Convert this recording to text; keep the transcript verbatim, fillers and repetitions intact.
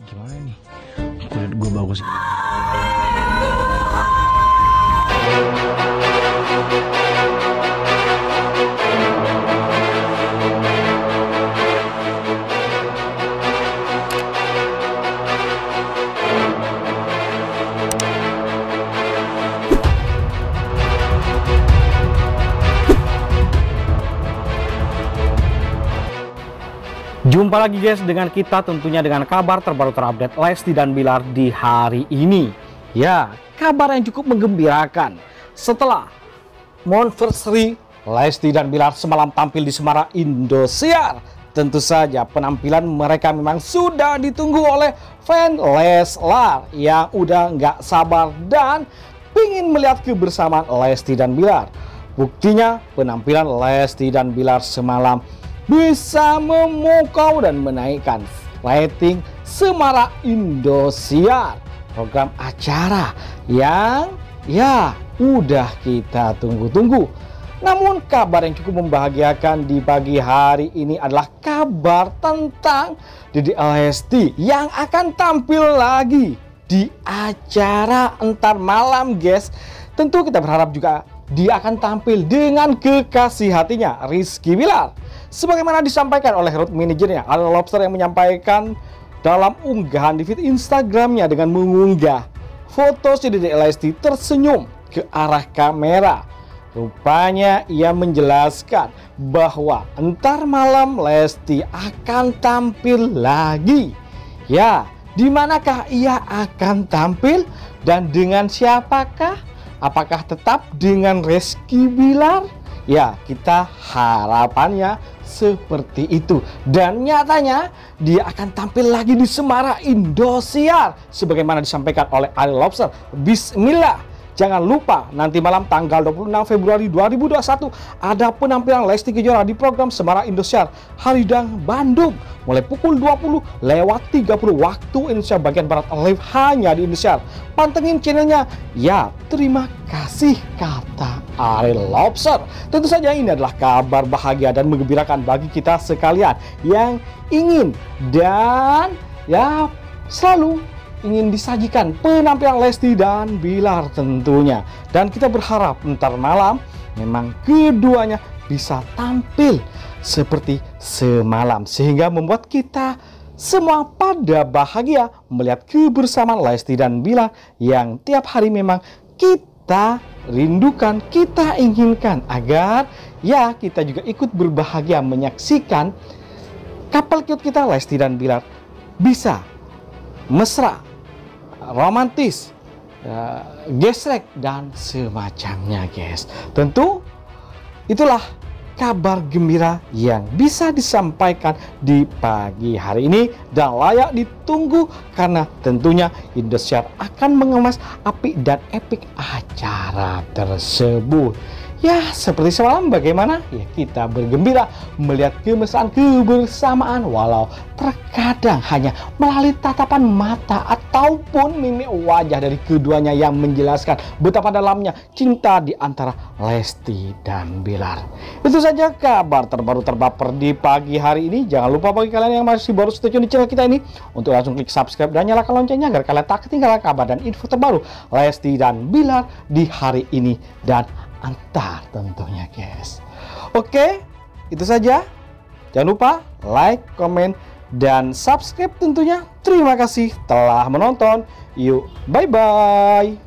Gimana nih? Kulit gue bagus. Jumpa lagi guys dengan kita, tentunya dengan kabar terbaru terupdate Lesti dan Bilar di hari ini. Ya, kabar yang cukup menggembirakan. Setelah Monversary, Lesti dan Bilar semalam tampil di Semarang Indosiar. Tentu saja penampilan mereka memang sudah ditunggu oleh fan Leslar yang udah nggak sabar dan ingin melihat kebersamaan Lesti dan Bilar. Buktinya penampilan Lesti dan Bilar semalam bisa memukau dan menaikkan rating Semarang Indosiar, program acara yang ya udah kita tunggu-tunggu. Namun kabar yang cukup membahagiakan di pagi hari ini adalah kabar tentang Dede Lesti yang akan tampil lagi di acara Entar Malam guys. Tentu kita berharap juga dia akan tampil dengan kekasih hatinya Rizky Bilar. Sebagaimana disampaikan oleh road manajernya Ariel Lobster yang menyampaikan dalam unggahan di feed Instagramnya dengan mengunggah foto si Dede Lesti tersenyum ke arah kamera. Rupanya ia menjelaskan bahwa entar malam Lesti akan tampil lagi. Ya, di manakah ia akan tampil dan dengan siapakah? Apakah tetap dengan Rizky Bilar? Ya, kita harapannya seperti itu. Dan nyatanya dia akan tampil lagi di Semarang Indosiar sebagaimana disampaikan oleh Ariel Lobster. Bismillah. Jangan lupa nanti malam tanggal dua puluh enam Februari dua ribu dua puluh satu ada penampilan Lesti Kejora di program Semarang Indosiar Haridang Bandung mulai pukul dua puluh lewat tiga puluh waktu Indonesia bagian Barat, live hanya di Indosiar. Pantengin channelnya. Ya, terima kasih, kata Ariel Lobster. Tentu saja ini adalah kabar bahagia dan menggembirakan bagi kita sekalian yang ingin dan ya selalu ingin disajikan penampilan Lesti dan Bilar tentunya. Dan kita berharap ntar malam memang keduanya bisa tampil seperti semalam sehingga membuat kita semua pada bahagia melihat kebersamaan Lesti dan Bilar yang tiap hari memang kita rindukan, kita inginkan agar ya kita juga ikut berbahagia menyaksikan couple cute kita Lesti dan Bilar bisa mesra, romantis, uh, gesrek dan semacamnya guys. Tentu itulah kabar gembira yang bisa disampaikan di pagi hari ini dan layak ditunggu karena tentunya Indosiar akan mengemas apik dan epik acara tersebut. Ya, seperti semalam bagaimana? Ya, kita bergembira melihat kemesraan kebersamaan walau terkadang hanya melalui tatapan mata ataupun mimik wajah dari keduanya yang menjelaskan betapa dalamnya cinta di antara Lesti dan Bilar. Itu saja kabar terbaru terbaper di pagi hari ini. Jangan lupa bagi kalian yang masih baru stay tune di channel kita ini untuk langsung klik subscribe dan nyalakan loncengnya agar kalian tak ketinggalan kabar dan info terbaru Lesti dan Bilar di hari ini dan antar tentunya guys. Oke, itu saja. Jangan lupa like, komen, dan subscribe tentunya. Terima kasih telah menonton. Yuk, bye-bye.